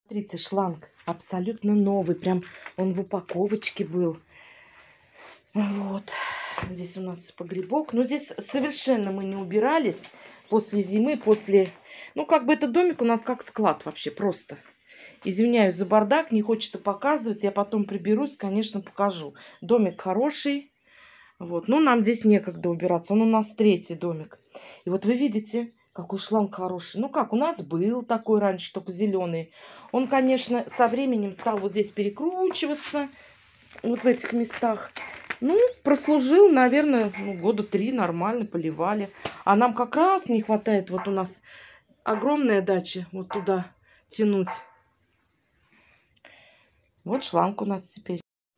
Смотрите, шланг абсолютно новый. Прям он в упаковочке был. Вот. Здесь у нас погребок. Но здесь совершенно мы не убирались после зимы, после... Ну, как бы этот домик у нас как склад вообще, просто. Извиняюсь за бардак, не хочется показывать. Я потом приберусь, конечно, покажу. Домик хороший. Вот. Но нам здесь некогда убираться. Он у нас третий домик. И вот вы видите, какой шланг хороший. Ну как, у нас был такой раньше, только зеленый. Он, конечно, со временем стал вот здесь перекручиваться. Вот в этих местах. Ну, прослужил, наверное, года 3 нормально, поливали. А нам как раз не хватает. Вот у нас огромная дача. Вот туда тянуть. Вот шланг у нас теперь.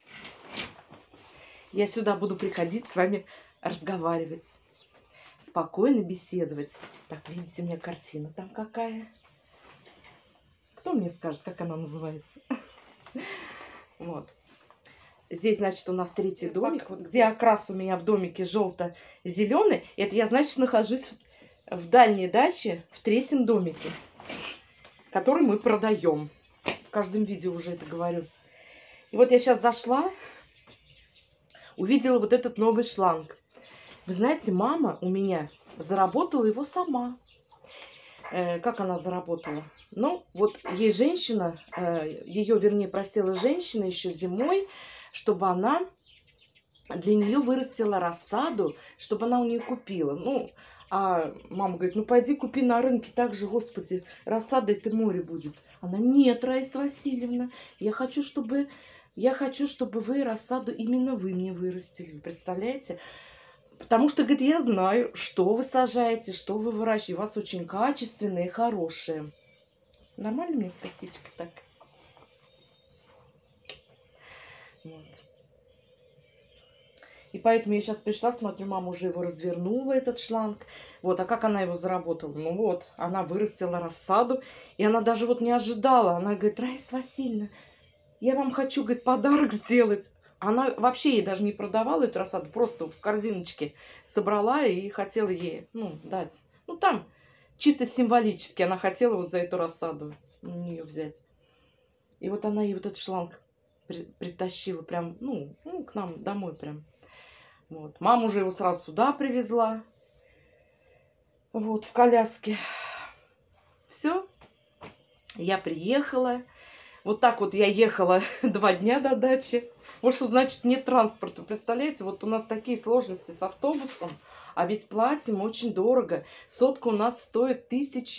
Я сюда буду приходить с вами разговаривать. Спокойно беседовать. Так, видите, у меня корзина там какая. Кто мне скажет, как она называется? Вот. Здесь, значит, у нас третий домик. Вот где окрас у меня в домике желто-зеленый. Это я, значит, нахожусь в дальней даче, в третьем домике, который мы продаем. В каждом видео уже это говорю. И вот я сейчас зашла, увидела вот этот новый шланг. Вы знаете, мама у меня заработала его сама. Как она заработала? Ну, вот ей женщина, ее, вернее, просила женщина еще зимой, чтобы она для нее вырастила рассаду, чтобы она у нее купила. Ну, а мама говорит, ну пойди купи на рынке, так же, господи, рассада это море будет. Она, нет, Раиса Васильевна, я хочу, чтобы вы рассаду именно вы мне вырастили. Представляете? Потому что, говорит, я знаю, что вы сажаете, что вы выращиваете. У вас очень качественные, хорошие. Нормально мне с косичкой так? Вот. И поэтому я сейчас пришла, смотрю, мама уже его развернула, этот шланг. Вот, а как она его заработала? Ну вот, она вырастила рассаду. И она даже вот не ожидала. Она говорит, Раиса Васильевна, я вам хочу, говорит, подарок сделать. Она вообще ей даже не продавала эту рассаду, просто в корзиночке собрала и хотела ей, ну, дать. Ну, там чисто символически она хотела вот за эту рассаду у нее взять. И вот она ей вот этот шланг притащила прям, ну, к нам домой прям. Вот. Мама уже его сразу сюда привезла. Вот, в коляске. Все, я приехала. Вот так вот я ехала 2 дня до дачи. Вот что значит нет транспорта. Представляете, вот у нас такие сложности с автобусом. А ведь платим очень дорого. Сотка у нас стоит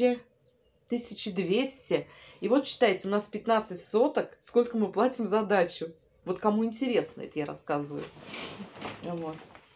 1200. И вот считайте, у нас 15 соток. Сколько мы платим за дачу? Вот кому интересно, это я рассказываю. Вот.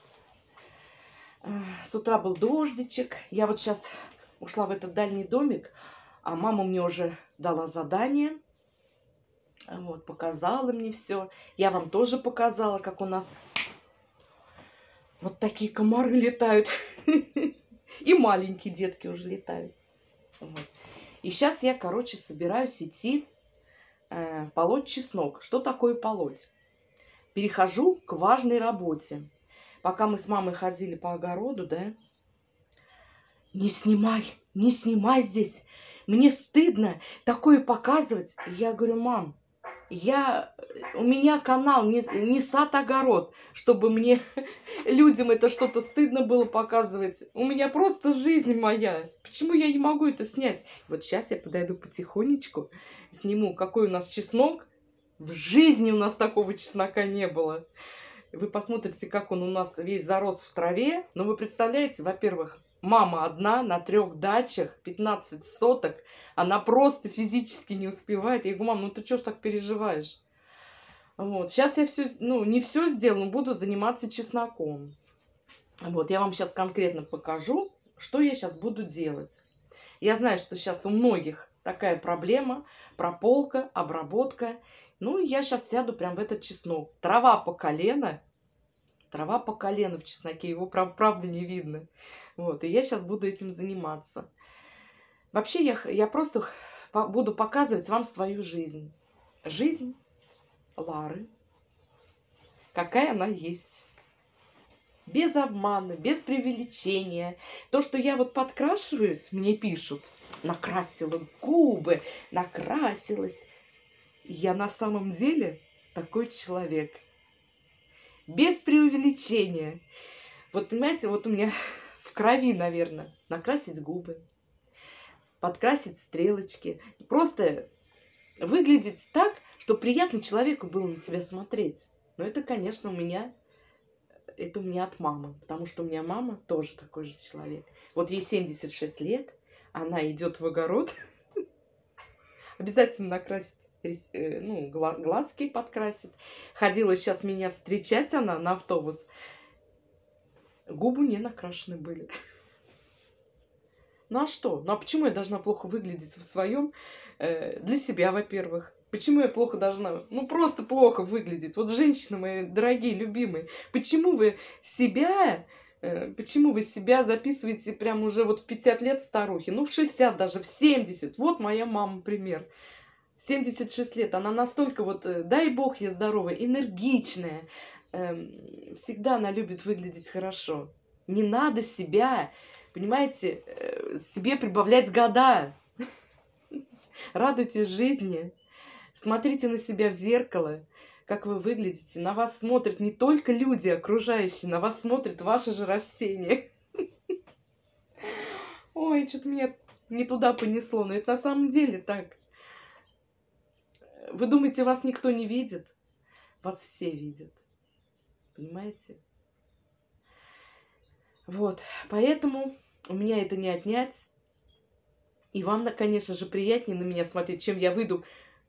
С утра был дождичек. Я вот сейчас ушла в этот дальний домик. А мама мне уже дала задание. Вот, показала мне все. Я вам тоже показала, как у нас вот такие комары летают. И маленькие детки уже летают. Вот. И сейчас я, короче, собираюсь идти полоть чеснок. Что такое полоть? Перехожу к важной работе. Пока мы с мамой ходили по огороду, да, не снимай здесь. Мне стыдно такое показывать. Я говорю, мам, у меня канал не сад-огород, чтобы мне, людям это что-то стыдно было показывать. У меня просто жизнь моя. Почему я не могу это снять? Вот сейчас я подойду потихонечку, сниму, какой у нас чеснок. В жизни у нас такого чеснока не было. Вы посмотрите, как он у нас весь зарос в траве. Но вы представляете, во-первых, мама одна на 3 дачах, 15 соток. Она просто физически не успевает. Я говорю, мам, ну ты что ж так переживаешь? Вот. Сейчас я все, ну, не все сделаю, но буду заниматься чесноком. Вот, я вам сейчас конкретно покажу, что я сейчас буду делать. Я знаю, что сейчас у многих такая проблема. Прополка, обработка. Ну, я сейчас сяду прям в этот чеснок. Трава по колено. Трава по колено в чесноке. Его, правда, не видно. Вот, и я сейчас буду этим заниматься. Вообще, я просто буду показывать вам свою жизнь. Жизнь Лары. Какая она есть. без обмана, без преувеличения. То, что я вот подкрашиваюсь, мне пишут, накрасила губы, накрасилась. Я на самом деле такой человек. Без преувеличения. Вот понимаете, вот у меня в крови, наверное, накрасить губы, подкрасить стрелочки. Просто выглядеть так, чтобы приятно человеку было на тебя смотреть. Но это, конечно, это у меня от мамы, потому что у меня мама тоже такой же человек. Вот ей 76 лет, она идет в огород, обязательно накрасит, ну, глазки подкрасит. Ходила сейчас меня встречать она на автобус, губы не накрашены были. Ну а что? Ну а почему я должна плохо выглядеть в своем? Для себя, во-первых. Почему я плохо должна? Ну просто плохо выглядеть. Вот женщины мои дорогие, любимые, почему вы себя записываете прям уже вот в 50 лет старухи? Ну в 60 даже, в 70. Вот моя мама пример. 76 лет. Она настолько вот, дай бог ей здоровая, энергичная. Всегда она любит выглядеть хорошо. Не надо себя, понимаете, себе прибавлять года. Радуйтесь жизни. Смотрите на себя в зеркало, как вы выглядите. На вас смотрят не только люди окружающие, на вас смотрят ваши же растения. Ой, что-то меня не туда понесло, но это на самом деле так. Вы думаете, вас никто не видит? Вас все видят. Понимаете? Вот, поэтому у меня это не отнять. И вам, конечно же, приятнее на меня смотреть, чем я выйду.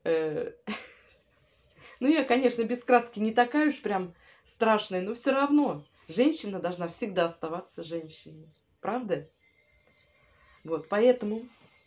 Ну, я, конечно, без краски не такая уж прям страшная, но все равно женщина должна всегда оставаться женщиной. Правда? Вот, поэтому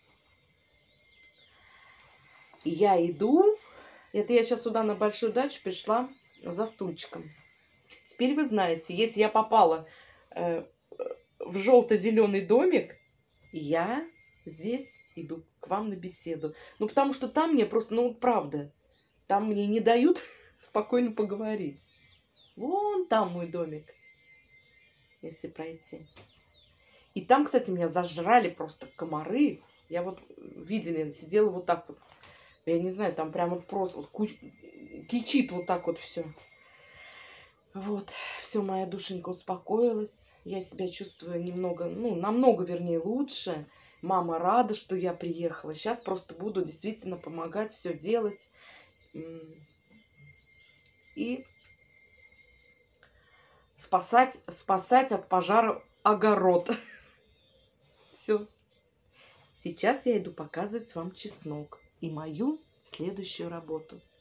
я иду. Это я сейчас сюда на большую дачу пришла за стульчиком. Теперь вы знаете, если я попала в желто-зеленый домик, я здесь иду к вам на беседу. Ну, потому что там мне просто, ну, правда, там мне не дают спокойно поговорить. Вон там мой домик, если пройти. И там, кстати, меня зажрали просто комары. Я вот, видели, сидела вот так вот. Я не знаю, там прям вот просто вот кичит вот так вот все. Вот, все, моя душенька успокоилась. Я себя чувствую немного, ну, намного, вернее, лучше. Мама рада, что я приехала. Сейчас просто буду действительно помогать, все делать. И спасать от пожара огород. Все. Сейчас я иду показывать вам чеснок и мою следующую работу.